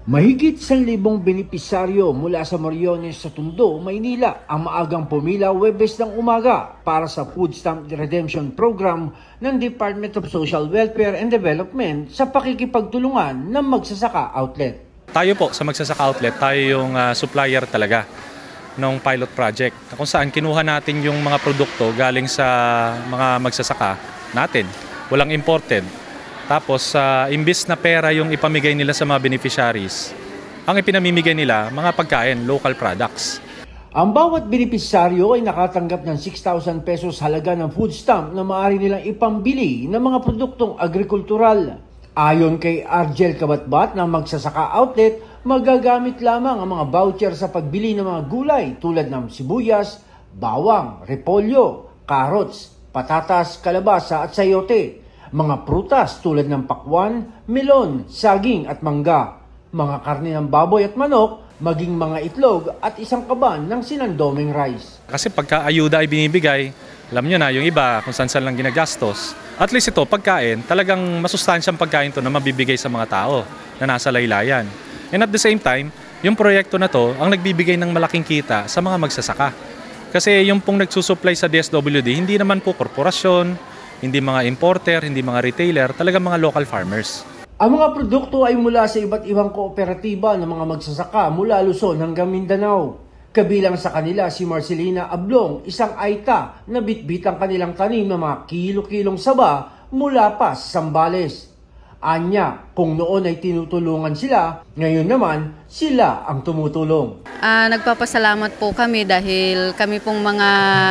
Mahigit 1,000 benepisaryo mula sa Moriones sa Tondo, Maynila ang maagang pumila Huwebes ng umaga para sa Food Stamp Redemption Program ng Department of Social Welfare and Development sa pakikipagtulungan ng Magsasaka Outlet. Tayo po sa Magsasaka Outlet, tayo yung supplier talaga ng pilot project kung saan kinuha natin yung mga produkto galing sa mga magsasaka natin, walang imported. Tapos, imbis na pera yung ipamigay nila sa mga beneficiaries, ang ipinamimigay nila, mga pagkain, local products. Ang bawat benepisaryo ay nakatanggap ng 6,000 pesos halaga ng food stamp na maaari nilang ipambili ng mga produktong agrikultural. Ayon kay Argel Kabatbat ng Magsasaka Outlet, magagamit lamang ang mga voucher sa pagbili ng mga gulay tulad ng sibuyas, bawang, repolyo, carrots, patatas, kalabasa at sayote. Mga prutas tulad ng pakwan, melon, saging at mangga, mga karne ng baboy at manok, maging mga itlog at isang kaban ng sinandoming rice. Kasi pagka ayuda ay binibigay, alam nyo na yung iba kung saan lang ginagastos. At least ito, pagkain, talagang masustansyang pagkain to na mabibigay sa mga tao na nasa laylayan. And at the same time, yung proyekto na to ang nagbibigay ng malaking kita sa mga magsasaka. Kasi yung pong nagsusupply sa DSWD, hindi naman po korporasyon, hindi mga importer, hindi mga retailer, talagang mga local farmers. Ang mga produkto ay mula sa iba't ibang kooperatiba ng mga magsasaka mula Luzon hanggang Mindanao. Kabilang sa kanila si Marcelina Ablong, isang aita na bitbit ang kanilang tanim ng mga kilo-kilong saba mula pa sa Zambales. Anya, kung noon ay tinutulungan sila, ngayon naman sila ang tumutulong. Nagpapasalamat po kami dahil kami pong mga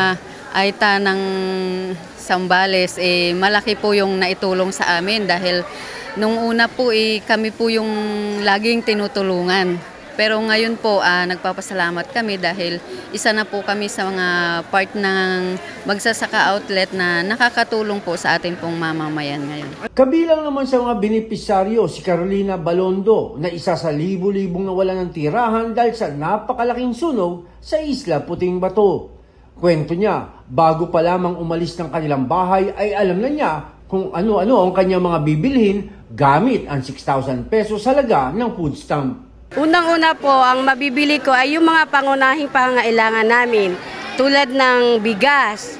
aita ng Zambales, malaki po yung naitulong sa amin dahil nung una po kami po yung laging tinutulungan. Pero ngayon po nagpapasalamat kami dahil isa na po kami sa mga part ng Magsasaka Outlet na nakakatulong po sa ating pong mamamayan ngayon. Kabilang naman sa mga benepisaryo si Carolina Balondo na isa sa libu-libong nawalan ng tirahan dahil sa napakalaking sunog sa Isla Puting Bato. Kwento niya, bago pa lamang umalis ng kanilang bahay ay alam na niya kung ano-ano ang kanyang mga bibilhin gamit ang 6,000 pesos halaga ng food stamp. Unang-una po, ang mabibili ko ay yung mga pangunahing pangangailangan namin tulad ng bigas,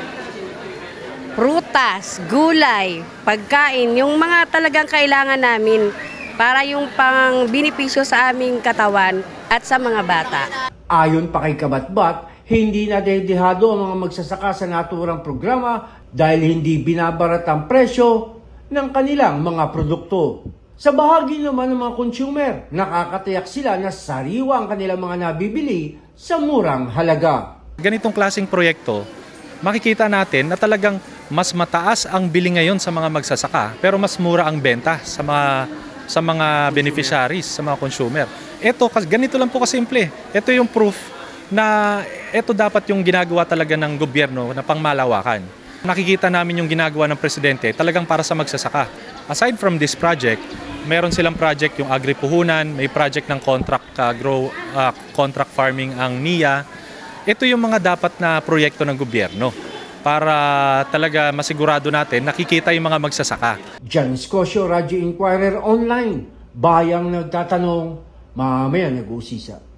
prutas, gulay, pagkain, yung mga talagang kailangan namin para yung pang-benepisyo sa aming katawan at sa mga bata. Ayon pa kay Kabatbat, hindi nadedehado ang mga magsasaka sa naturang programa dahil hindi binabarat ang presyo ng kanilang mga produkto. Sa bahagi naman ng mga consumer, nakakatiyak sila na sariwa ang kanilang mga nabibili sa murang halaga. Ganitong klaseng proyekto, makikita natin na talagang mas mataas ang bili ngayon sa mga magsasaka pero mas mura ang benta sa mga beneficiaries, sa mga consumer. Ito, ganito lang po kasimple. Ito yung proof na ito dapat yung ginagawa talaga ng gobyerno na pangmalawakan. Nakikita namin yung ginagawa ng presidente talagang para sa magsasaka. Aside from this project, meron silang project yung agri-puhunan, may project ng contract farming ang NIA. Ito yung mga dapat na proyekto ng gobyerno para talaga masigurado natin nakikita yung mga magsasaka. John Scosio, Radyo Inquirer Online. Bayang nagtatanong, mamaya nag-uusisa.